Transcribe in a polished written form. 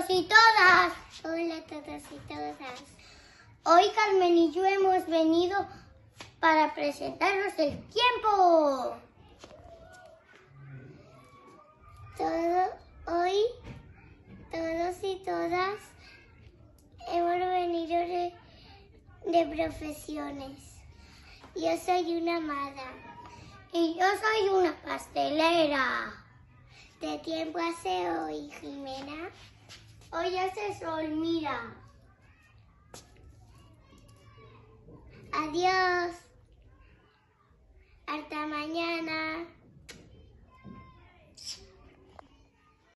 y todas. Hola a todos y todas. Hoy Carmen y yo hemos venido para presentaros el tiempo. Hoy todos y todas hemos venido de profesiones. Yo soy una maga. Y yo soy una pastelera. ¿Qué tiempo hace hoy, Jimena? Hoy hace sol, mira. Adiós. Hasta mañana.